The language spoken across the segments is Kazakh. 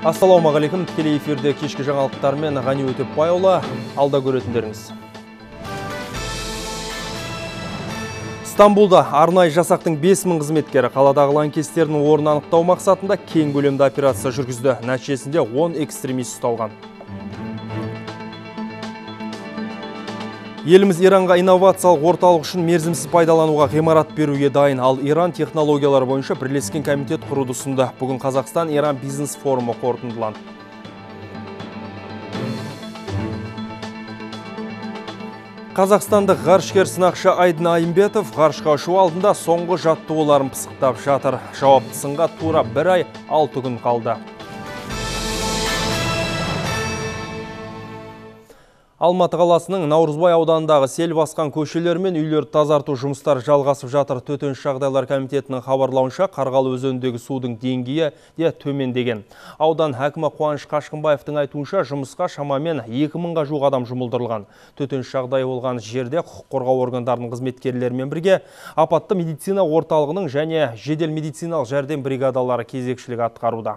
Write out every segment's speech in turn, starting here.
Ассалаумағалейкум, тікелей эфирде кешкі жаңалықтармен Ғани Өтепбайұлы, алда көретіндеріңіз. Стамбулда арнайы жасақтың 5000 қызметкері қаладағы лаңкестердің орнын анықтау мақсатында кең көлемді операция жүргізді. Нәтижесінде 10 экстремист ұсталған. Еліміз Иранға инновациялық орталық үшін мерзімсіз пайдалануға ғимарат беруге дайын, ал Иран технологиялар бойынша бірлескен комитет құруды ұсынды. Бүгін Қазақстан-Иран бизнес форумы қорытындыланды. Қазақстандық ғарышкер сынақшы Айдын Айымбетов ғарышқа ұшу алдында соңғы жаттығуларын пысықтап жатыр. Жауапты сынға тура 1 ай 6 күн қалды. Алматы қаласының Наурызбай ауданындағы сел басқан көшелер мен үйлерді тазарту жұмыстары жалғасып жатыр. Төтенше жағдайлар комитетінің хабарлауынша Қарғалы өзеніндегі судың деңгейі де төмендеген. Аудан әкімі Қуаныш Қашқынбаевтың айтуынша жұмысқа шамамен 2000-ға жуық адам жұмылдырылған. Төтенше жағдай болған жерде құқық қорғау органдарының қызметкерлерімен бірге апатты медицина орталығының және жедел медициналық жәрдем бригадалары кезекшілік атқаруда.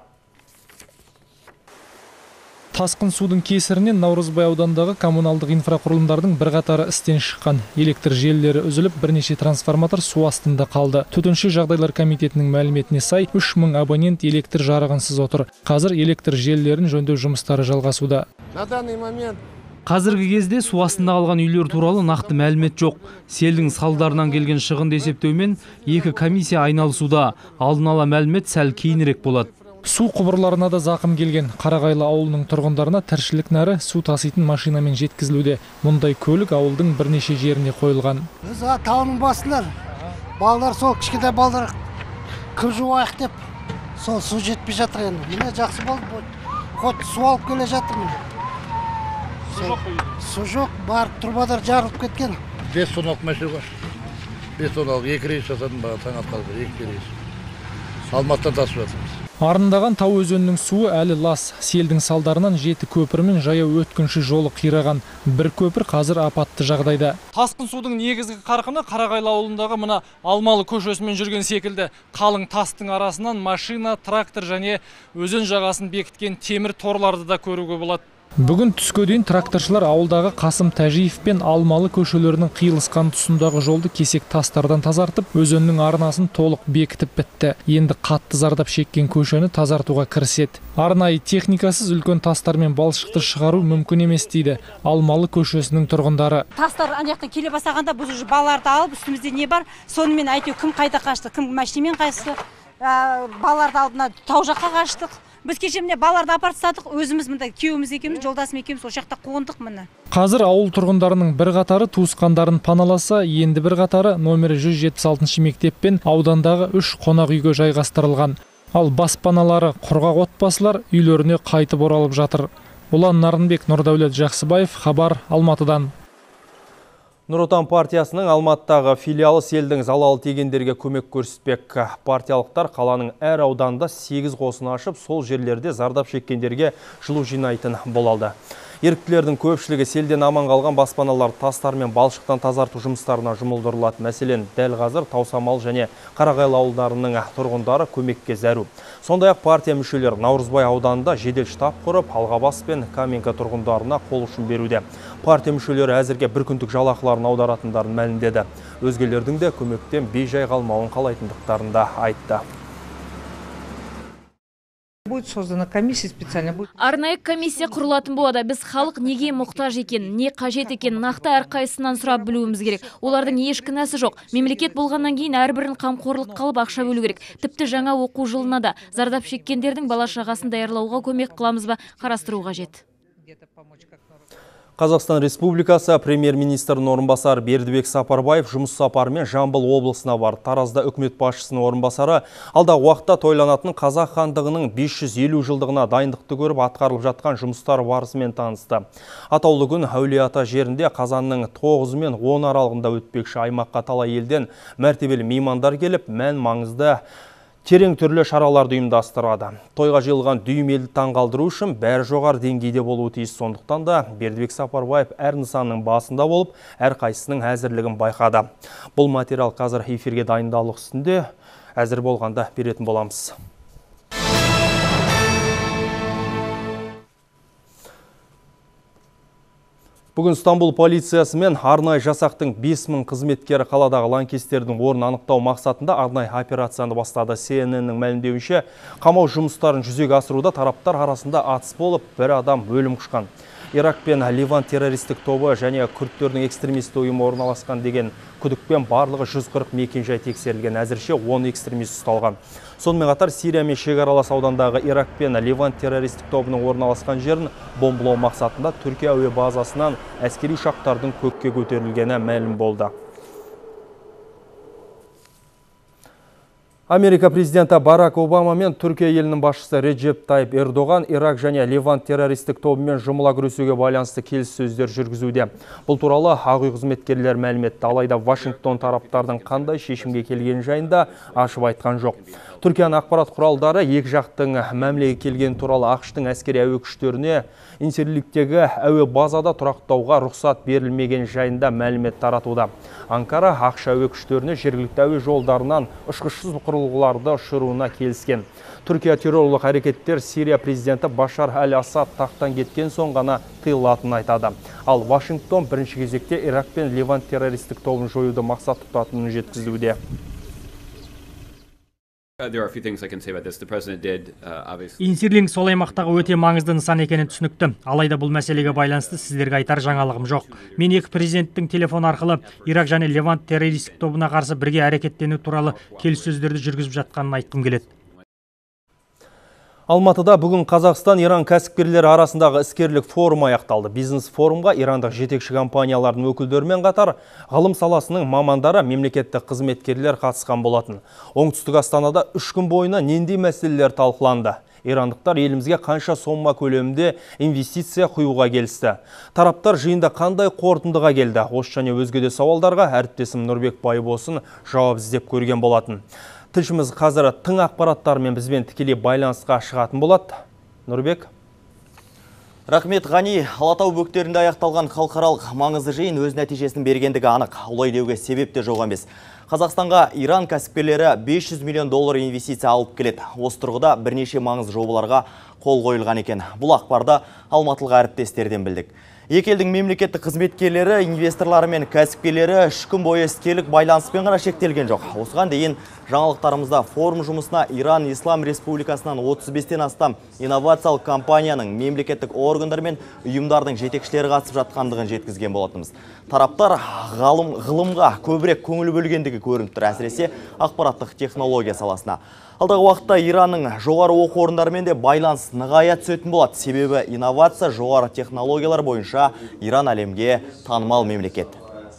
Тасқын судың кесірінен Наурызбай аудандағы коммуналдық инфрақұрылымдардың бірқатары істен шыққан. Электр желілері үзіліп, бірнеше трансформатор су астында қалды. Төтенше жағдайлар комитетінің мәліметіне сай, 3000 абонент электр жарығынсыз отыр. Қазір электр желілерін жөндеу жұмыстары жалғасуда. На данный момент Қазіргі кезде су астында қалған үйлер туралы нақты мәлімет жоқ. Селдің салдарынан келген шығынды есептеумен 2 комиссия айналысуда. Алдын ала мәлімет сәл кейінірек болады. Су құбырларына да зақым келген. Қарағайлы ауылының тұрғындарына тіршілік нәрі су таситын машинамен жеткізілуде. Мұндай көлік ауылдың бірнеше жеріне қойылған. біз тауының басындар. Балдар сол кішкентай балдар кім жуайық деп сол су жетпей жатыр енді. Міне жақсы болды. Қот су алып келе жатыр міне. Су жоқ, барып тұрбадар жарылып кеткен. 5 тонналық машина бар. 5 тонналық 2 рейс жасадым баға таң атқалы 2 рейс. Алматыдан тасып жатырмыз. Арындаған тау өзенінің суы әлі лас. Селдің салдарынан 7 көпір мен жаяу өткінші жолы қираған. Бір көпір қазір апатты жағдайда. Тасқын судың негізгі қарқыны Қарағайлы ауылындағы мына Алмалы көшесімен жүрген секілді. Қалың тастың арасынан машина, трактор және өзен жағасын бекіткен темір торларды да көруге болады. Бүгін түске дейін тракторшылар ауылдағы Қасым Тәжиев пен Алмалы көшелерінің қиылысқан тұсындағы жолды кесек тастардан тазартып, өзеннің арнасын толық бекітіп бітті. Енді қатты зардап шеккен көшені тазартуға кіріседі. Арнайы техникасыз үлкен тастар мен балшықты шығару мүмкін емес дейді Алмалы көшесінің тұрғындары. Тастар ана келе бастағанда біз уже балаларды алып, үстімізде не бар? Сонымен айту кім қайда қашты, кім машинамен қашты? Балаларды алдына тау жаққа қаштық. Біз кеше міне балаларды апарып тастадық, өзіміз мында күйеуіміз екеуміз, жолдасым екеуміз сол жақта қондық міне. Қазір ауыл тұрғындарының бір қатары туысқандарын паналаса, енді бір қатары номері 176 мектеппен аудандағы 3 қонақ үйге жайғастырылған. Ал баспаналары құрғақ отбасылар үйлеріне қайтып оралып жатыр. Ұлан Нарынбек, Нұрдәулет Жақсыбаев, хабар Алматыдан. Нұр Отан партиясының Алматыдағы филиалы селдің залалы тигендерге көмек көрсетпек. Партиялықтар қаланың әр ауданында 8 қосын ашып, сол жерлерде зардап шеккендерге жылу жинайтын болады. Еріктілердің көпшілігі селден аман қалған баспаналар тастар мен балшықтан тазарту жұмыстарына жұмылдырылады. Мәселен, дәл қазір Таусамал және Қарағайлы ауылдарының тұрғындары көмекке зәру. Сондай-ақ партия мүшелері Наурызбай ауданында жедел штаб құрып, Алғабас пен Каменка тұрғындарына қол ұшын беруде. Партия мүшелері әзірге бір күндік жалақыларын аударатындарын мәлімдеді. Өзгелердің де көмектен бейжай қалмауын қалайтындықтарын да айтты. Будет создана комиссия специально. Арнайы комиссия құрылатын болады. Біз халық неге мұқтаж екен, не қажет екен, нақты әрқайсынан сұрап білуіміз керек. Олардың еш кінәсі жоқ. Мемлекет болғаннан кейін әрбірін қамқорлық қалып ақша бөлу керек. Тіпті жаңа оқу жылына да зардап шеккендердің бала шағасын даярлауға көмек қыламыз ба, қарастыру қажет. Қазақстан Республикасы премьер-министрінің орынбасары Бердібек Сапарбаев жұмыс сапарымен Жамбыл облысына бар. Таразда үкімет басшысының орынбасары алдағы уақытта тойланатын Қазақ хандығының 550 жылдығына дайындықты көріп атқарылып жатқан жұмыстар барысымен танысты. Атаулы күн Әулие-Ата жерінде қазанның 9 мен 10 аралығында өтпекші. Аймаққа талай елден мәртебелі меймандар келіп, мән маңызды терең түрлі шараларды ұйымдастырады. Тойға жиылған дүйім елді таңғалдыру үшін бәрі жоғары деңгейде болуы тиіс. Сондықтан да Бердібек Сапарбаев әр нысанның басында болып, әр қайсысының әзірлігін байқады. Бұл материал қазір эфирге дайындалу үстінде, әзір болғанда беретін боламыз. Бүгін Стамбул полициясы мен арнайы жасақтың 5000 қызметкері қаладағы лаңкестердің орнын анықтау мақсатында арнайы операцияны бастады. CNN-нің мәлімдеуінше, қамау жұмыстарын жүзеге асыруда тараптар арасында атыс болып, бір адам өлім құшқан. Ирак пен Ливан террористік тобы және күрдтердің экстремист ұйымы орналасқан деген күдікпен барлығы 140 мекенжай тексерілген. Әзірше 10 экстремист ұсталған. Сонымен қатар Сирия мен шекаралас аудандағы Ирак пен Ливан террористік тобының орналасқан жерін бомбалау мақсатында Түркия әуе базасынан әскери ұшақтардың көкке көтерілгені мәлім болды. Америка президенті Барак Обама мен Түркия елінің басшысы Реджеп Тайып Эрдоған Ирак және Ливан террористік тобымен жұмыла күресуге байланысты келіссөздер жүргізуде. Бұл туралы Ақ үй қызметкерлері мәлім етті. Алайда Вашингтон тараптардың қандай шешімге келген жайында ашып айтқан жоқ. Түркияның ақпарат құралдары екі жақтың мәмілеге келген туралы ақштың әскери әуе күштеріне Инсерликтегі әуе базада тұрақтауға рұқсат берілмеген жайында мәлімет таратуда. Анкара ақш әуе күштеріне жергілікті әуе жолдарынан ұшқышсыз құрылғыларды ұшыруына келіскен. Түркия террорлық әрекеттер Сирия президенті Башар Аль-Асад тақтан кеткен соң ғана тыйылатынын айтады. Ал Вашингтон бірінші кезекте Ирак пен Ливан террористік тобын жоюды мақсат тұтатынын жеткізуде. Инсерлинг сол аймақтағы өте маңызды нысан екені түсінікті. Алайда бұл мәселеге байланысты сіздерге айтар жаңалығым жоқ. Мен екі президенттің телефон арқылы Ирак және Левант террористік тобына қарсы бірге әрекеттену туралы келіссөздерді жүргізіп жатқанын айтқым келеді. Алматыда бүгін Қазақстан-Иран кәсіпкерлері арасындағы іскерлік форум аяқталды. Бизнес форумға ирандық жетекші компаниялардың өкілдерімен қатар ғылым саласының мамандары, мемлекеттік қызметкерлер қатысқан болатын. Оңтүстік Астанада 3 күн бойына нендей мәселелер талқыланды. Ирандықтар елімізге қанша сомма көлемінде инвестиция құюға келісті. Тараптар жиында қандай қорытындыға келді? Осы және өзге де сауалдарға әріптесім Нұрбек Байбосын жауап іздеп көрген болатын. Тілшіміз қазір тың ақпараттармен бізбен тікелей байланысқа шығатын болады. Нұрбек. Рахмет, Ғани. Алатау бөктерінде аяқталған халықаралық маңызды жиын өз нәтижесін бергендігі анық. Олай деуге себеп те жоқ емес. Қазақстанға Иран кәсіпкерлері 500 миллион доллар инвестиция алып келеді. Осы тұрғыда бірнеше маңызды жобаларға қол қойылған екен. Бұл ақпарды алматылық әріптестерден білдік. Екі елдің мемлекеттік қызметкерлері, инвесторлары мен кәсіпкерлері 3 күн бойы іскерлік байланыспен ғана шектелген жоқ. Осыған дейін жаңалықтарымызда форум жұмысына Иран Ислам Республикасынан 35-тен астам инновациялық компанияның, мемлекеттік органдар мен ұйымдардың жетекшілері қатысып жатқандығын жеткізген болатынымыз. Тараптар ғылымға көбірек көңіл бөлгендігі көрініп тұр, әсіресе ақпараттық технология саласына. Алдағы уақытта Иранның жоғары оқу орындарымен де байланыс нығая түсетін болады. Себебі инновация, жоғары технологиялар бойынша Иран әлемге танымал мемлекет.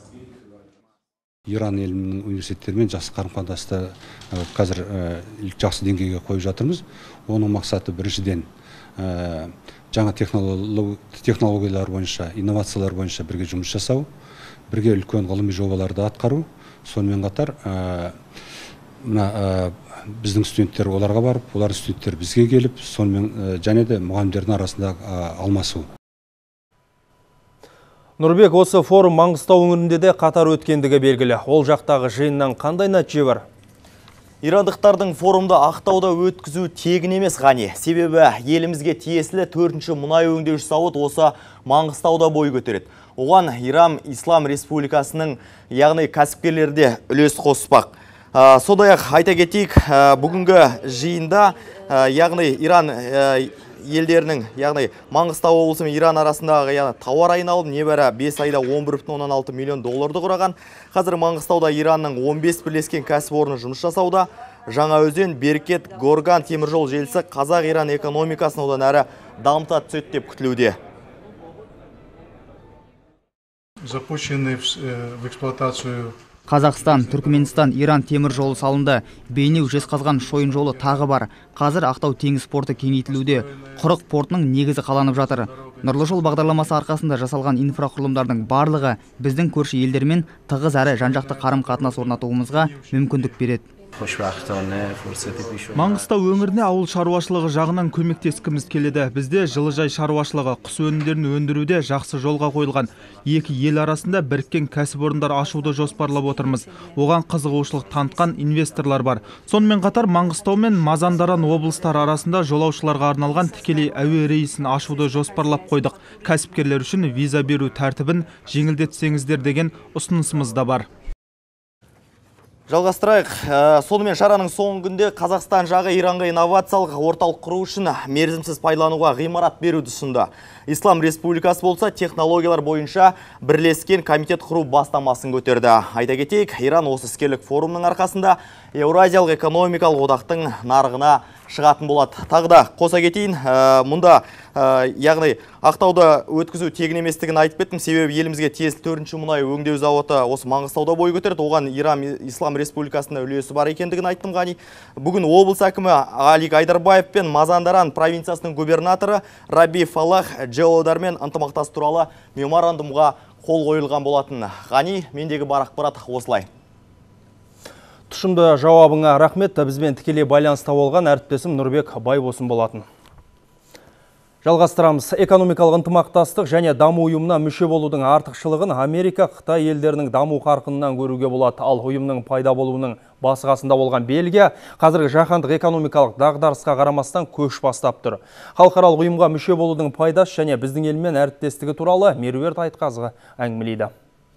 Иран елінің университеттерімен жақсы қарым-қатынасты қазір жақсы деңгейге қойып жатырмыз. Оның мақсаты біріншіден жаңа технологиялар бойынша, инновациялар бойынша бірге жұмыс жасау, бірге үлкен ғылыми жобаларды атқару. Сонымен қатар біздің студенттер оларға барып, олар студенттер бізге келіп, сонымен және де мұғалімдердің арасында алмасу. Нұрбек, осы форум Маңғыстау өңірінде де қатар өткендігі белгілі. Ол жақтағы жиыннан қандай нәтиже бар? Ирандықтардың форумды Ақтауда өткізу тегін емес, Ғани. Себебі елімізге тиесілі 4-ші мұнай өңдеуші зауыт осы Маңғыстауда бой көтереді. Оған Иран Ислам Республикасының, яғни кәсіпкерлерде үлес қоспақ. Сондай-ақ айта кетейік, бүгінгі жиында, яғни Иран елдерінің, яғни Маңғыстау облысы мен Иран арасындағы тауар айналымы небәрі 5 айда 11,6 миллион долларды құраған. Қазір Маңғыстауда Иранның 15 бірлескен кәсіпорны жұмыс жасауда. Жаңаөзен, Беркет, Горган теміржол желісі Қазақ-Иран экономикасын одан әрі дамыта түседі деп күтілуде. Запущенный в эксплуатацию Қазақстан, Түркменстан, Иран темір жолы салынды. Бейнеу, Жезқазған, Шойын жолы тағы бар. Қазір Ақтау теңіз порты кеңейтілуде. Құрық портының негізі қаланып жатыр. Нұрлы жол бағдарламасы арқасында жасалған инфрақұрылымдардың барлығы біздің көрші елдермен тығыз әрі жан-жақты қарым-қатынас орнатуымызға мүмкіндік береді. Маңғыстау өңіріне ауыл шаруашылығы жағынан көмектескіміз келеді. Бізде жылыжай шаруашылығы, құс өнімдерін өндіруде жақсы жолға қойылған. Екі ел арасында біріккен кәсіпорындар ашуды жоспарлап отырмыз. Оған қызығушылық танытқан инвесторлар бар. Сонымен қатар Маңғыстау мен Мазандаран облыстары арасында жолаушыларға арналған тікелей әуе рейсін ашуды жоспарлап қойдық. Кәсіпкерлер үшін виза беру тәртібін жеңілдетсеңіздер деген ұсынысымыз да бар. Жалғастырайық. Сонымен шараның соңғы күнде Қазақстан жағы Иранға инновациялық орталық құру үшін мерзімсіз пайдалануға ғимарат беруді ұсынды. Ислам Республикасы болса технологиялар бойынша бірлескен комитет құру бастамасын көтерді. Айта кетейік, Иран осы іскерлік форумның арқасында Еуразиялық экономикалық одақтың нарығына шығатын болады. Тағы да қоса кетейін, мұнда яғни Ақтауда өткізу тегін еместігін айтып кеттім, себебі елімізге тиесілі 4-ші мұнай өңдеу зауыты осы Маңғыстауда бой көтерді. Оған Иран Ислам Республикасында үлесі бар екендігін айттым. Ғани бүгін облыс әкімі Алик Айдарбаев пен Мазандаран провинциясының губернаторы Раби Фалах Джеолдармен ынтымақтас туралы меморандумға қол қойылған болатын. Ғани, мендегі бар ақпарат осылай. Тұшымды жауабыңа рахмет. Бізбен тікелей байланыста болған әріптесім Нұрбек Байбосын болатын. Жалғастырамыз. Экономикалық ынтымақтастық және даму ұйымына мүше болудың артықшылығын Америка, Қытай елдерінің даму қарқынынан көруге болады. Ал ұйымның пайда болуының басқасында болған Бельгия қазіргі жаһандық экономикалық дағдарысқа қарамастан көш бастап тұр. Халықаралық ұйымға мүше болудың пайдасы және біздің елмен әріптестігі туралы Меруерт Айтқазы әңгімелейді.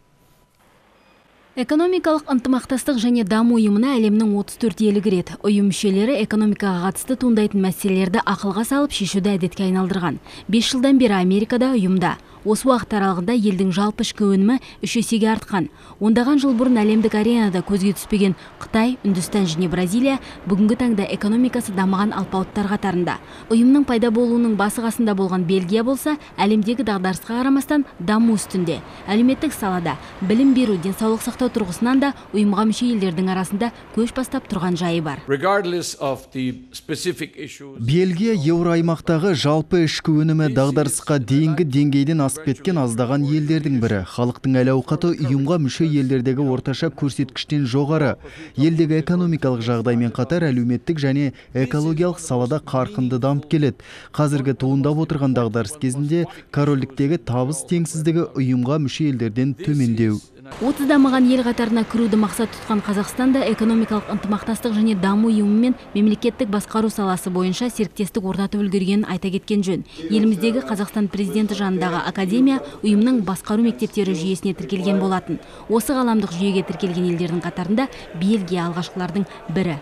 Экономикалық ынтымақтастық және даму ұйымына әлемнің 34 елі кіреді. Ұйым мүшелері экономикаға қатысты туындайтын мәселелерді ақылға салып шешуді әдетке айналдырған. 5 жылдан бері Америкада ұйымда. Осы уақыт аралығында елдің жалпы ішкі өнімі 3 есеге артқан. Ондаған жыл бұрын әлемдік аренада көзге түспеген Қытай, Үндістан және Бразилия бүгінгі таңда экономикасы дамыған алпауыттар қатарында. Ұйымның пайда болуының басы қасында болған Бельгия болса, әлемдегі дағдарысқа қарамастан даму үстінде. Әлеуметтік салада, білім беру, денсаулық сақтау тұрғысынан да ұйымға мүше елдердің арасында көш бастап тұрған жайы бар. Бельгия еуроаймақтағы жалпы ішкі өнімі дағдарысқа дейінгі деңгейден асып кеткен аздаған елдердің бірі. Халықтың әл-ауқаты ұйымға мүше елдердегі орташа көрсеткіштен жоғары. Елдегі экономикалық жағдаймен қатар әлеуметтік және экологиялық салада қарқынды дамып келеді. Қазіргі туындап отырған дағдарыс кезінде корольдіктегі табыс теңсіздігі ұйымға мүше елдерден төмендеу. 30 дамыған ел қатарына кіруді мақсат тұтқан Қазақстанда экономикалық ынтымақтастық және даму ұйымымен мемлекеттік басқару саласы бойынша серіктестік орнатып үлгергенін айта кеткен жөн. Еліміздегі Қазақстан президенті жанындағы академия ұйымның басқару мектептері жүйесіне тіркелген болатын. Осы ғаламдық жүйеге тіркелген елдердің қатарында Бельгия алғашқылардың бірі.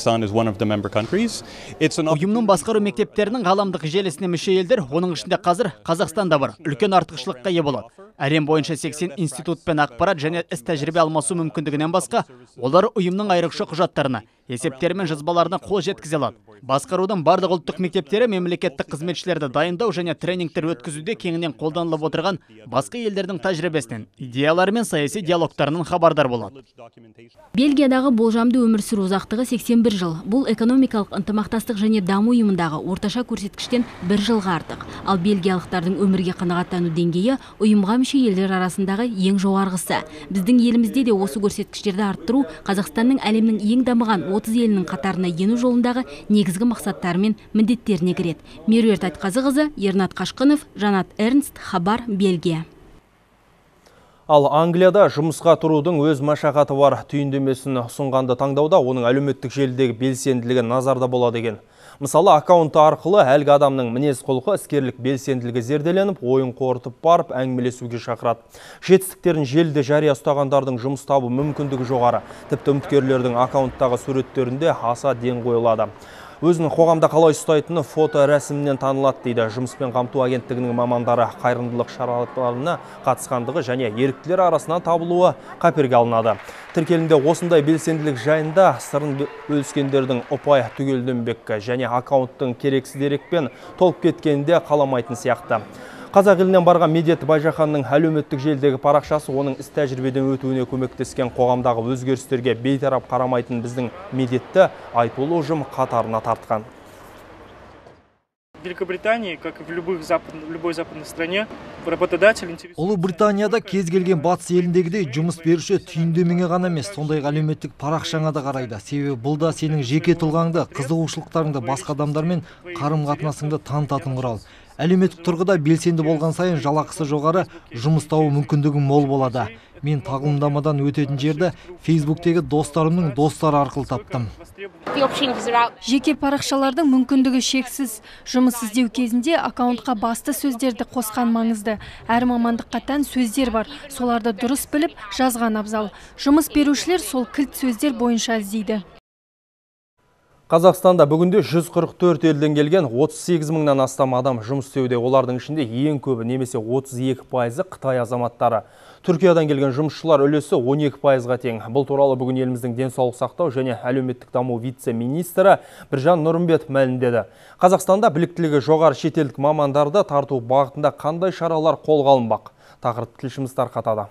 Ұйымның басқару мектептерінің ғаламдық желісіне мүше елдер, оның ішінде қазір Қазақстанда бар. Үлкен артықшылыққа ие болады. Әлем бойынша 80 институт пен ақпарат және іс тәжірибе алмасу мүмкіндігінен басқа, олар ұйымның айрықша құжаттарына, есептері мен жазбаларына қол жеткізе алады. Басқарудың барлық ұлттық мектептері мемлекеттік қызметшілерді дайындау және тренингтер өткізуде кеңінен қолданылып отырған басқа елдердің тәжірибесінен, идеялары мен саяси диалогтарының хабардар болады. Бельгиядағы болжамды өмір сүру ұзақтығы 81 жыл. Бұл экономикалық ынтымақтастық және даму ұйымындағы орташа көрсеткіштен 1 жылға артық. Ал бельгиялықтардың өмірге қанағаттану деңгейі ұйымға мүше елдер арасындағы ең жоғарғысы. Біздің елімізде де осы көрсеткіштерді арттыру Қазақстанның әлемнің ең дамыған 30 елінің қатарына ену жолындағы негізгі мақсаттары мен міндеттеріне кіреді. Меруерт Айтқазықызы, Ернат Қашқынов, Жанат Эрнст, Хабар, Бельгия. Ал Англияда жұмысқа тұрудың өз машақаты бар. Түйіндемесін ұсынғанды таңдауда оның әлеуметтік желідегі белсенділігі назарда болады екен. Мысалы, аккаунты арқылы әлгі адамның мінез құлқы, іскерлік белсенділігі зерделеніп, ойын қорытып барып, әңгімелесуге шақырады. Жетістіктерін желіде жария ұстағандардың жұмыс табу мүмкіндігі жоғары. Тіпті үміткерлердің аккаунттағы суреттерінде аса ден қойылады. Өзінің қоғамда қалай ұстайтыны фото рәсімінен танылады дейді. Жұмыспен қамту агенттігінің мамандары қайырымдылық шараларына қатысқандығы және еріктілер арасынан табылуы қаперге алынады. Тіркелімде осындай белсенділік жайында сырын бөліскендердің ұпай түгелденбек және аккаунттың керексіз дерекпен толып кеткенде қаламайтын сияқты. Қазақ елінен барған Медет Байжаханның әлеуметтік желідегі парақшасы оның іс тәжірибеден өтуіне көмектескен қоғамдағы өзгерістерге бейтарап қарамайтын біздің Медетті айтулы ұжым қатарына тартқан. В Великобритании, как и в любой западной стране, работодатель интересуется... Ұлыбританияда кез келген батыс еліндегідей жұмыс беруші түйіндемеңе ғана емес, сондай әлеуметтік парақшаңа да қарайды. Себебі бұл да сенің жеке тұлғаңды, қызығушылықтарыңды, басқа адамдармен қарым-қатынасыңды танытатын құрал. Әлеуметтік тұрғыда белсенді болған сайын жалақысы жоғары, жұмыс табу мүмкіндігі мол болады. Мен тағылымдамадан өтетін жерді Фейсбуктегі достарымның достары арқылы таптым. Жеке парақшалардың мүмкіндігі шексіз. Жұмыс іздеу кезінде аккаунтқа басты сөздерді қосқан маңызды. Әр мамандыққа тән сөздер бар. Соларды дұрыс біліп, жазған абзал. Жұмыс берушілер сол кілт сөздер бойынша іздейді. Қазақстанда бүгінде 144 елден келген 38 мыңнан астам адам жұмыс істеуде. Олардың ішінде ең көбі немесе 32% Қытай азаматтары. Түркиядан келген жұмысшылар үлесі 12%-ға тең. Бұл туралы бүгін еліміздің денсаулық сақтау және әлеуметтік даму вице-министрі Біржан Нұрымбетов мәлімдеді. Қазақстанда біліктілігі жоғары шетелдік мамандарды тарту бағытында қандай шаралар қолға алынбақ? Тақырып тілшіміз тарқатады.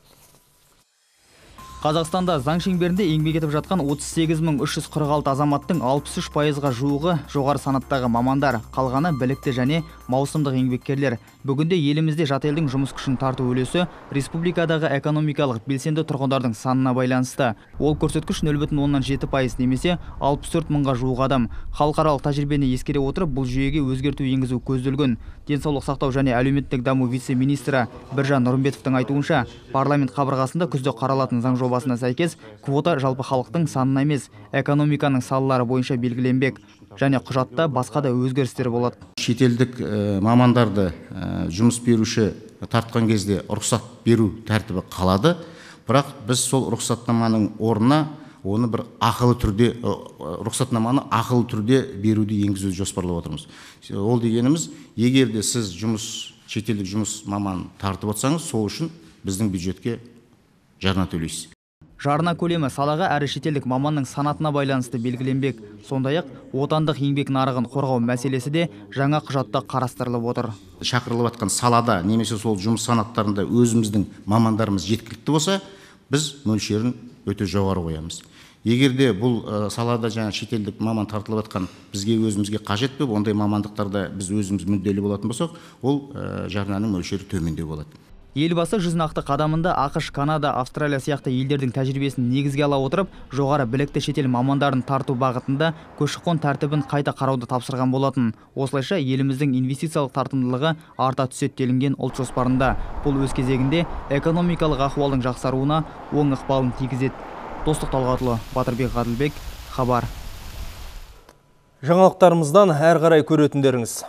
Қазақстанда заң шеңберінде еңбек етіп жатқан 38.346 азаматтың 63%-ға жуығы жоғары санаттағы мамандар, қалғаны білікті және маусымдық еңбеккерлер. Бүгінде елімізде жат елдің жұмыс күшін тарту үлесі республикадағы экономикалық белсенді тұрғындардың санына байланысты. Ол көрсеткіш 0,7% немесе 64 мыңға жуық адам. Халықаралық тәжірибені ескере отырып, бұл жүйеге өзгерту енгізу көзделген. Денсаулық сақтау және әлеуметтік даму вице-министрі Біржан Нұрымбетовтың айтуынша, парламент қабырғасында күзде қаралатын заң жобасына сәйкес квота жалпы халықтың санына емес, экономиканың салалары бойынша белгіленбек және құжатта басқа да өзгерістер болады. Шетелдік мамандарды жұмыс беруші тартқан кезде рұқсат беру тәртібі қалады, бірақ біз сол рұқсатнаманың орнына оны бір рұқсатнаманы ақылы түрде беруді енгізуді жоспарлап отырмыз. Ол дегеніміз, егер де сіз шетелдік жұмыс маман тартып отырсаңыз, сол үшін біздің бюджетке жарна төлейсіз. Жарна көлемі салаға әрі шетелдік маманның санатына байланысты белгіленбек. Сондай-ақ отандық еңбек нарығын қорғау мәселесі де жаңа құжатта қарастырылып отыр. Шақырылып жатқан салада немесе сол жұмыс санаттарында өзіміздің мамандарымыз жеткілікті болса, біз мөлшерін өте жоғары қоямыз. Егер де бұл салада жаңа шетелдік маман тартылып жатқан бізге өзімізге қажет пе, ондай мамандықтарда біз өзіміз мүдделі болатын болсақ, ол жарнаның мөлшері төмендеу болады. Елбасы 100 нақты қадамында ақш, Канада, Австралия сияқты елдердің тәжірибесін негізге ала отырып, жоғары білікті шетел мамандарын тарту бағытында көші-қон тәртібін қайта қарауды тапсырған болатын. Осылайша еліміздің инвестициялық тартымдылығы арта түседі делінген ұлт жоспарында. Бұл өз кезегінде экономикалық ахуалдың жақсаруына оң ықпалын тигізеді. Достық Талғатұлы, Батырбек Ғаділбек, хабар. Жаңалықтарымыздан әр қарай көретіндеріңіз.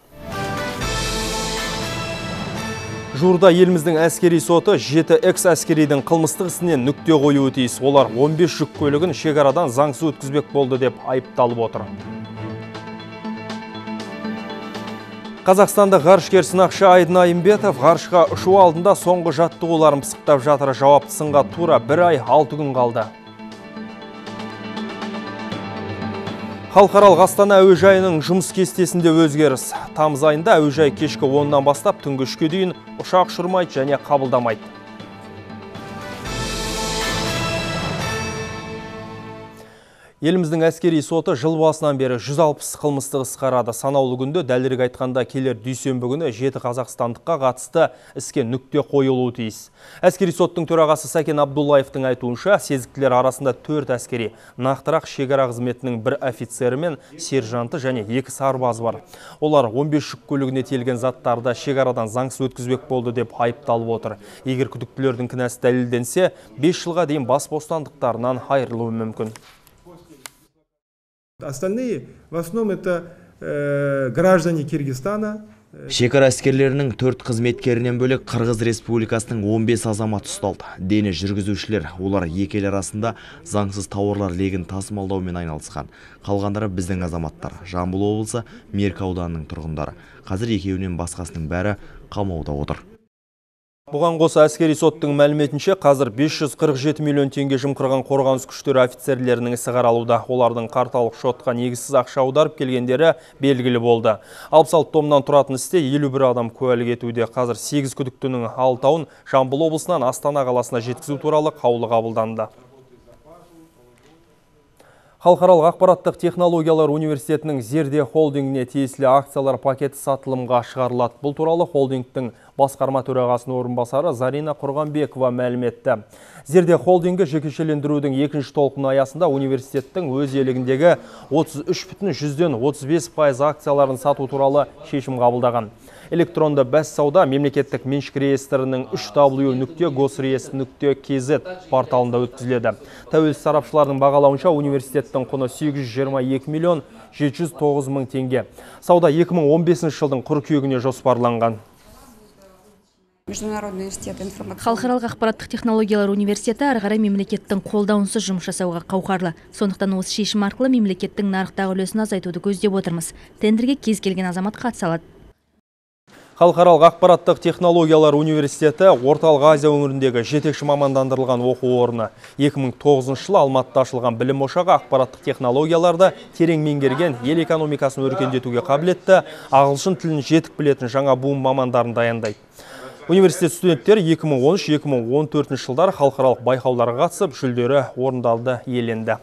Жуырда еліміздің әскери соты 7 экс-әскеридің қылмыстық ісінен нүкте қоюы тиіс. Олар 15 жүк көлігін шекарадан заңсыз өткізбек болды деп айыпталып отыр. Қазақстанда ғарышкер сынақшы Айдын Айымбетов ғарышқа ұшу алдында соңғы жаттығуларын пысықтап жатыр. Жауапты сынға тура 1 ай 6 күн қалды. Халықаралық Астана әуежайының жұмыс кестесінде өзгеріс. Тамыз айында әуежай кешкі 10-нан бастап түнгі 3-ке дейін ұшақ ұшырмайды және қабылдамайды. Еліміздің әскери соты жыл басынан бері 160 қылмыстық іс қарады. Санаулы күнде дәлірек айтқанда келер дүйсенбі күні 7 қазақстандыққа қатысты іске нүкте қойылуы тиіс. Әскери соттың төрағасы Сәкен Абдуллаевтың айтуынша, сезіктілер арасында 4 әскери, нақтырақ шекара қызметінің 1 офицері мен сержанты және 2 сарбаз бар. Олар 15 жүк көлігіне тиелген заттарды шекарадан заңсыз өткізбек болды деп айыпталып отыр. Егер күдіктілердің кінәсі дәлелденсе, 5 жылға дейін бас бостандықтарынан айырылуы мүмкін. Остальные, в основном, это граждане Киргизстана. Шекара әскерлерінің 4 қызметкерінен бөлек Қырғыз Республикасының 15 азамат ұсталды. Дені жүргізушілер, олар екі ел арасында заңсыз тауарлар легін тасымалдаумен айналысқан. Қалғандары біздің азаматтар. Жамбыл облысы Меркі ауданының тұрғындары. Қазір екеуінен басқасының бәрі қамауда отыр. Бұған қоса әскери соттың мәліметінше қазір 547 миллион теңге жымқырған қорғаныс күштері офицерлерінің ісі қаралуда. Олардың карталық шотқа негізсіз ақша аударып келгендері белгілі болды. 66 томнан тұратын істе 51 адам куәлік етуде. Қазір 8 күдіктінің 6-ын Жамбыл облысынан Астана қаласына жеткізу туралы қаулы қабылданды. Халықаралық ақпараттық технологиялар университетінің Зерде холдингіне тиесілі акциялар пакеті сатылымға шығарылады. Бұл туралы холдингтің басқарма төрағасының орынбасары Зарина Құрғанбекова мәлім етті. Зерде холдингі жекешелендірудің екінші толқыны аясында университеттің өз иелігіндегі 33,35% акцияларын сату туралы шешім қабылдаған. Электронды бәссауда мемлекеттік меншік реестрінің 3w.gosreestr.kz порталында өткізіледі. Тәуелсіз сарапшылардың бағалауынша университеттің құны 822 миллион 709 мың теңге. Сауда 2015 жылдың қыркүйегіне жоспарланған. Халықаралық ақпараттық технологиялар университеті ары қарай мемлекеттің қолдауынсыз жұмыс жасауға қауқарлы. Сондықтан осы шешім арқылы мемлекеттің нарықтағы үлесін азайтуды көздеп отырмыз. Тендерге кез келген азамат қатыса алады. Халықаралық ақпараттық технологиялар университеті Орталық Азия өңіріндегі жетекші мамандандырылған оқу орны. 2009 жылы Алматыда ашылған білім ошағы ақпараттық технологияларды терең меңгерген, ел экономикасын өркендетуге қабілетті, ағылшын тілін жетік білетін жаңа буын мамандарын дайындайды. Университет студенттері 2013-2014 жылдар халықаралық байқауларға қатысып, жүлделі орындарды иеленді.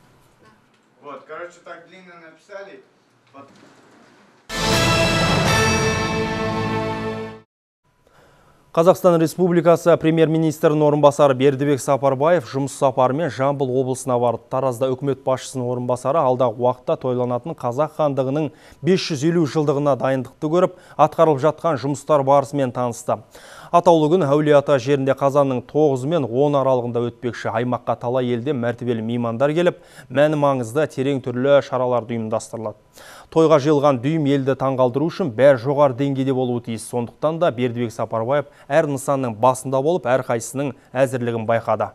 Қазақстан Республикасы премьер-министрінің орынбасары Бердібек Сапарбаев жұмыс сапарымен Жамбыл облысына барды. Таразда үкімет басшысының орынбасары алдағы уақытта тойланатын Қазақ хандығының 550 жылдығына дайындықты көріп, атқарылып жатқан жұмыстар барысымен танысты. Атаулы күн Әулие-Ата жерінде қазанның 9 мен 10 аралығында өтпекші. Аймаққа талай елден мәртебелі меймандар келіп, мәні маңызды терең түрлі шараларды ұйымдастырылады. Тойға жиылған дүйім елді таңғалдыру үшін бәрі жоғары деңгейде болуы тиіс. Сондықтан да Бердібек Сапарбаев әр нысанның басында болып, әрқайсысының әзірлігін байқады.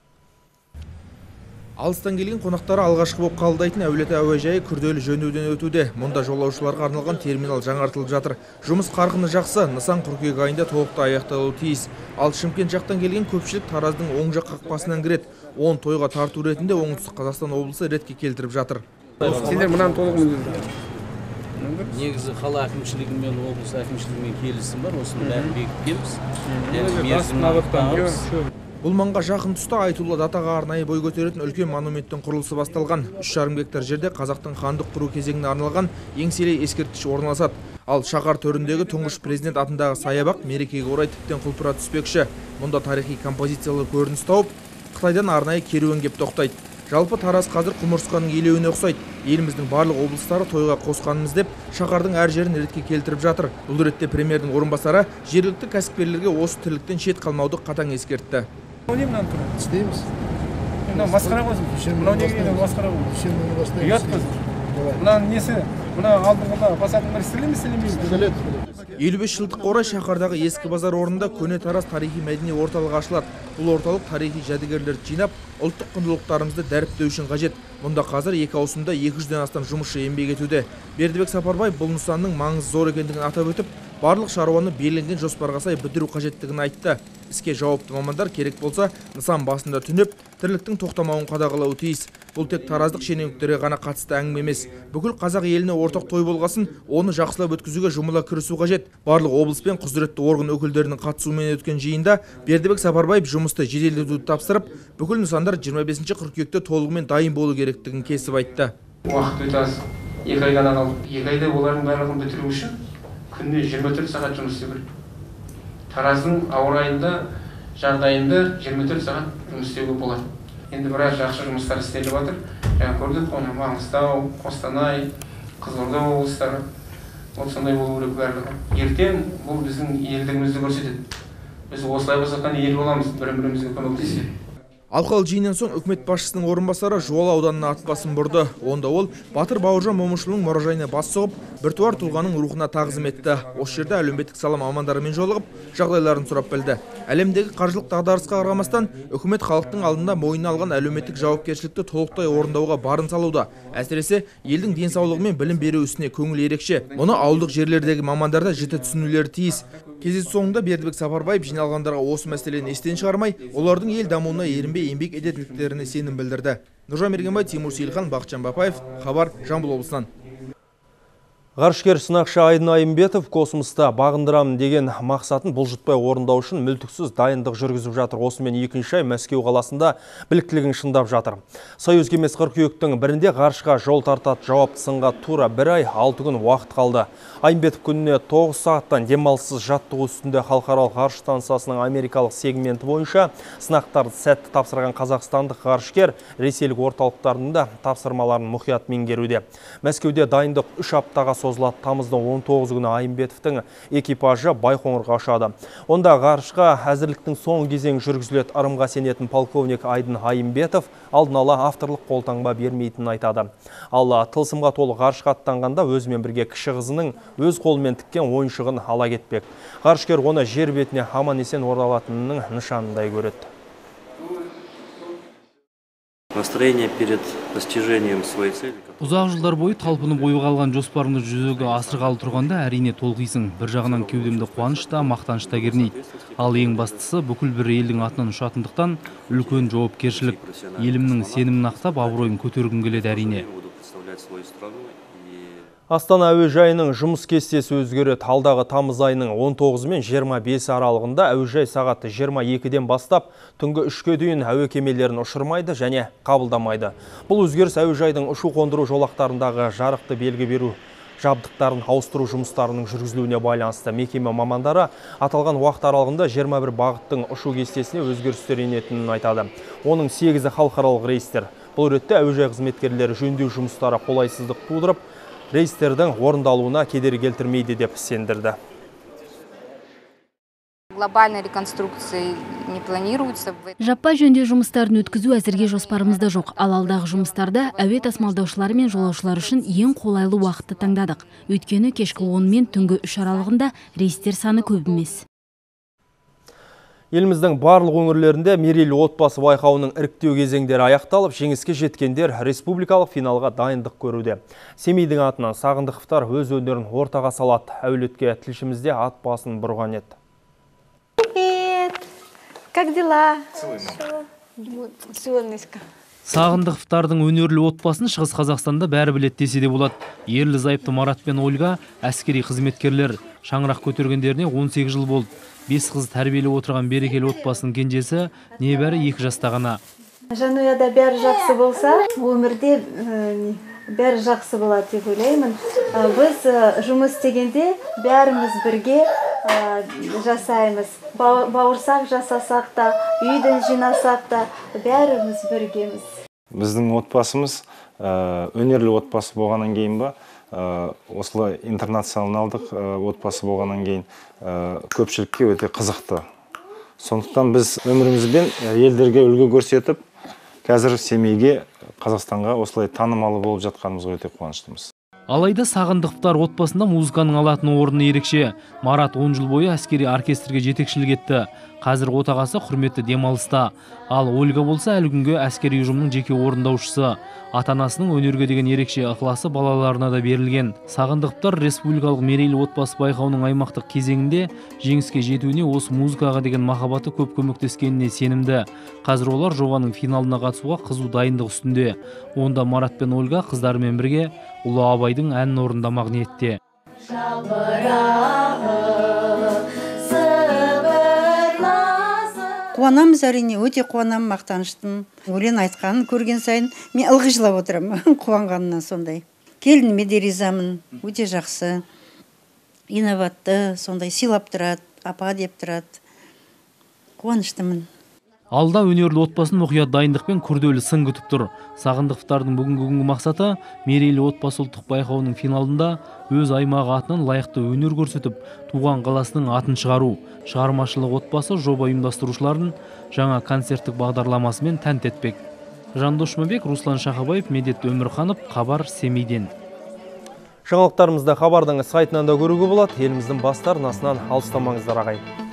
Алыстан келген қонақтары алғашқы болып қабылдайтын Әулие-Ата әуежайы күрделі жөндеуден өтуде. Мұнда жолаушыларға арналған терминал жаңартылып жатыр. Жұмыс қарқыны жақсы, нысан қыркүйек айында толықтай аяқталуы тиіс. Ал Шымкент жақтан келген көпшілік Тараздың оң жақ қақпасынан кіреді. 10 тойға тарту ретінде Оңтүстік Қазақстан облысы ретке келтіріп жатыр. Сендер мұнан толығымен негізі қала әкімшілігімен облыс әкімшілігімен келісім бар, осының бәрін бекітеміз. Бұл маңға жақын тұста Айтулы датаға арнайы бой көтеретін үлкен монументтің құрылысы басталған. 3,5 гектар жерде қазақтың хандық құру кезеңіне арналған еңселі ескерткіш орналасады. Ал шаһар төріндегі тұңғыш президент атындағы саябақ мерекеге орай тіптен құлпыра түспекші. Мұнда тарихи композициялы көрініс тауып, Қытайдан арнайы керуен кеп тоқтайды. Жалпы Тараз қазір құмырсқаның елеуіне ұқсайды. Еліміздің барлық облыстары тойға қосқанымыз деп, шаһардың әр жерін ретке келтіріп жатыр. Бұл ретте премьердің орынбасары жергілікті кәсіпкерлерге осы тірліктен шет қалмауды қатаң ескертті. Істейміз. Масқара ғой. Мынау неге масқара ғой. Ұят қыз. Мынаның несі? Мына алдыңғыда басатын бір істелеміз. 55 жылдық орай шаһардағы ескі базар орнында көне Тараз тарихи мәдени орталығы ашылады. Бұл орталық тарихи жәдігерлерді жинап, ұлттық құндылықтарымызды дәріптеу үшін қажет. Мұнда қазір 2 ауысымда 200-ден астам жұмысшы еңбек етуде. Бердібек Сапарбаев бұл нысанның маңызы зор екендігін атап өтіп, барлық шаруаны белгіленген жоспарға сай бітіру қажеттігін айтты. Іске жауапты мамандар керек болса, нысан басында түнеп, тірліктің тоқтамауын қадағалауы тиіс. Бұл тек тараздық шенеуніктерге ғана қатысты әңгіме емес. Бүкіл қазақ еліне ортақ той болғасын, оны жақсылап өткізуге жұмыла кірісу қажет. Барлық облыс пен құзыретті орган өкілдерінің қатысуымен өткен жиында Бердібек Сапарбаев жұмысты жеделдетуді тапсырып, бүкіл нысандар 25 қыркүйекте толығымен дайын болу керектігін кесіп айтты. Уақыт өте аз. 2 ай ғана қалды. 2 айда олардың барлығын бітіру үшін күніне 24 сағат жұмыс істеу керек. Тараздың ауа райында, жағдайында 24 сағат жұмыс істеуге болады. Енді біраз жақсы жұмыстар істеліп жатыр. Жаңа көрдік, оны Маңғыстау, Қостанай, Қызылорда облыстары, сондай болу керек барлығы. Ертең бұл біздің елдігімізді көрсетеді. Біз осылай болсақ ел боламыз, бір-бірімізге көмектеседі. Алқалы жиыннан соң үкімет басшысының орынбасары Жуалы ауданына ат басын бұрды. Онда ол Батыр Бауыржан Момышұлының мұражайына бас сұғып, біртуар тұлғаның рухына тағзым етті. Осы жерде әлеуметтік сала мамандарымен жолығып, жағдайларын сұрап білді. Әлемдегі қаржылық дағдарысқа қарамастан, үкімет халықтың алдында мойнына алған әлеуметтік жауапкершілікті толықтай орындауға барын салуда. Әсіресе елдің денсаулығы мен білім беру ісіне көңіл ерекше. Мұны ауылдық жерлердегі мамандар да жіті түсінулері тиіс. Кездесу соңында Бердібек Сапарбаев жиналғандарға осы мәселені естен шығармай, олардың ел дамуына ерінбей еңбек ететіндіктеріне сенім білдірді. Нұржан Мергенбай, Тимур Сейілхан, Бақытжан Бапаев, хабар Жамбыл облысынан. Ғарышкер сынақшы Айдын Айымбетов космоста бағындырамын деген мақсатын бұлжытпай орындау үшін мүлтіксіз дайындық жүргізіп жатыр. Осымен екінші ай Мәскеу қаласында біліктілігін шыңдап жатыр. Союз кемесі қыркүйектің бірінде ғарышқа жол тартады. Жауапты сынға тура 1 ай 6 күн уақыт қалды. Айымбетов күніне 9 сағаттан демалыссыз жаттығу үстінде халықаралық ғарыш станциясының америкалық сегменті бойынша сынақтарды сәтті тапсырған қазақстандық ғарышкер ресейлік орталықтарында тапсырмаларын мұқият меңгеруде. Мәскеуде дайындық 3 аптаға созылады. Тамыздың 19 күні Айымбетовтің экипажы Байқоңырға ұшады. Онда ғарышқа әзірліктің соңғы кезеңі жүргізіледі. Ырымға сенетін полковник Айдын Айымбетов алдын ала авторлық қолтаңба бермейтінін айтады. Ал тылсымға толы ғарышқа аттанғанда өзімен бірге кіші қызының өз қолымен тіккен ойыншығын ала кетпек. Ғарышкер оны жер бетіне аман есен оралатынының нышанындай көреді. Настроение перед достижением своей цели. Ұзақ жылдар бойы талпынып ойға алған жоспарыңды жүзеге асырғалы тұрғанда әрине толқисың. Bir жағынан кеудемді қуанышта, мақтанышта кернейді. Ал ең бастысы бүкіл бір елдің атынан ұшатындықтан үлкен жауапкершілік. Елімнің сенімін ақтап, абыройын көтергім келеді әрине. Астана әуежайының жұмыс кестесі өзгереді. Алдағы тамыз айының 19 мен 25 аралығында әуежай сағаты 22-ден бастап түнгі 3-ке дейін әуе кемелерін ұшырмайды және қабылдамайды. Бұл өзгеріс әуежайдың ұшу-қондыру жолақтарындағы жарықты белгі беру жабдықтарын ауыстыру жұмыстарының жүргізілуіне байланысты. Мекеме мамандары аталған уақыт аралығында 21 бағыттың ұшу кестесіне өзгерістер енетінін айтады. Оның 8-і халықаралық рейстер. Бұл ретте әуежай қызметкерлері жөндеу жұмыстары қолайсыздық тудырып, рейстердің орындалуына кедергі келтірмейді деп сендірді. Глобальной реконструкции не планируется. Жаппай жөндеу жұмыстарын өткізу әзірге жоспарымызда жоқ. Ал алдағы жұмыстарда әуе тасымалдаушылары мен жолаушылар үшін ең қолайлы уақытты таңдадық. Өйткені кешкі 10 мен түнгі 3 аралығында рейстер саны көп емес. Еліміздің барлық өңірлерінде мерейлі отбасы байқауының іріктеу кезеңдері аяқталып, жеңіске жеткендер республикалық финалға дайындық көруде. Семейдің атынан Сағындықовтар өз өнерін ортаға салады. Әулетке тілшімізде ат басын бұрған еді. Привет! Как дела? Сағындықовтардың өнерлі отбасын Шығыс Қазақстанда бәрі білет десе де болады. Ерлі зайыпты Марат пен Ольга әскери қызметкерлер. Шаңырақ көтергендеріне 18 жыл болды. 5 қыз тәрбиелеп отырған берекелі отбасының кенжесі небәрі 2 жаста ғана. Жанұяда бәрі жақсы болса, өмірде бәрі жақсы болады деп ойлаймын. Біз жұмыс істегенде бәріміз бірге жасаймыз. Бауырсақ жасасақ та, үйден жинасақ та, бәріміз біргеміз. Біздің отбасымыз өнерлі отбасы болғаннан кейін ба, осылай интернационалдық отбасы болғаннан кейін көпшілікке өте қызықты. Сондықтан біз өмірімізбен елдерге үлгі көрсетіп, қазір Семейге, Қазақстанға осылай танымалы болып жатқанымызға өте қуаныштымыз. Алайда Сағындықовтар отбасында музыканың алатын орны ерекше. Марат 10 жыл бойы әскери оркестрге жетекшілік етті. Қазір отағасы құрметті демалыста. Ал Ольга болса әлі күнге әскери ұжымның жеке орындаушысы. Ата-анасының өнерге деген ерекше ықыласы балаларына да берілген. Сағындықовтар республикалық мерейлі отбасы байқауының аймақтық кезеңінде жеңіске жетуіне осы музыкаға деген махаббаты көп көмектескеніне сенімді. Қазір олар жобаның финалына қатысуға қызу дайындық үстінде. Онда Марат пен Ольга қыздарымен бірге Ұлы Абайдың әнін орындамақ ниетте. Қуанамыз әрине, өте қуанам, мақтаныштым. Өлең айтқанын көрген сайын мен ылғи жылап отырамын, қуанғанынан сондай. Келініме де ризамын, өте жақсы, инабатты, сондай сыйлап тұрады, апа деп тұрады. Қуаныштымын. Алда өнерлі отбасын мұқият дайындықпен күрделі сын күтіп тұр. Сағындықовтардың бүгінгі мақсаты мерейлі отбасы ұлттық байқауының финалында өз аймағы атынан лайықты өнер көрсетіп, туған қаласының атын шығару. Шығармашылық отбасы жоба ұйымдастырушыларын жаңа концерттік бағдарламасымен тәнті етпек. Жандос Жұмабек, Руслан Шахабаев, Медет Өмірханов, Хабар, Семейден. Жаңалықтарымызда Хабардың сайтынан да көруге болады. Еліміздің бастар арнасынан алыстамаңыздар ағайын.